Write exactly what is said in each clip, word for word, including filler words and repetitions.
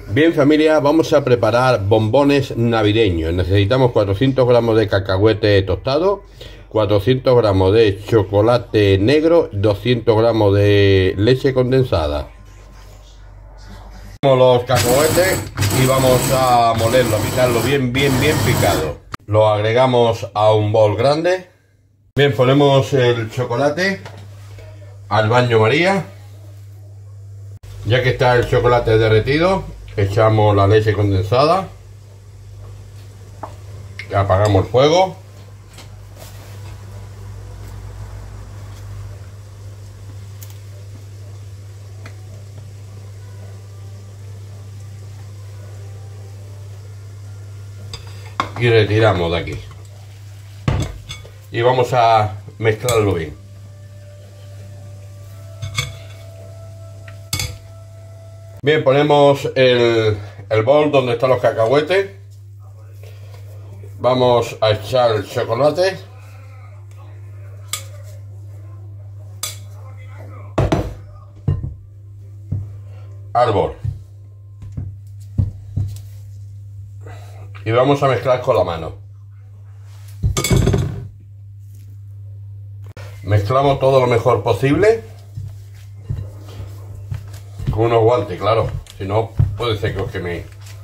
Bien, familia, vamos a preparar bombones navideños. Necesitamos cuatrocientos gramos de cacahuete tostado, cuatrocientos gramos de chocolate negro, doscientos gramos de leche condensada. Los cacahuetes y vamos a molerlo, a picarlo bien, bien, bien picado. Lo agregamos a un bol grande. Bien, ponemos el chocolate al baño María. Ya que está el chocolate derretido, echamos la leche condensada, apagamos el fuego y retiramos de aquí y vamos a mezclarlo bien. Bien, ponemos el, el bol donde están los cacahuetes. Vamos a echar el chocolate. Al bol. Y vamos a mezclar con la mano. Mezclamos todo lo mejor posible. Con unos guantes, claro, si no puede ser que os queméis.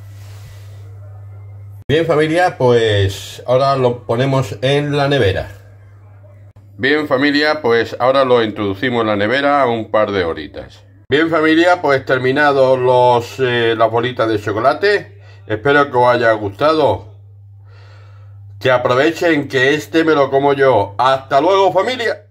Bien, familia, pues ahora lo ponemos en la nevera. Bien, familia, pues ahora lo introducimos en la nevera un par de horitas. Bien, familia, pues terminados los eh, las bolitas de chocolate. Espero que os haya gustado. Que aprovechen, que este me lo como yo. Hasta luego, familia.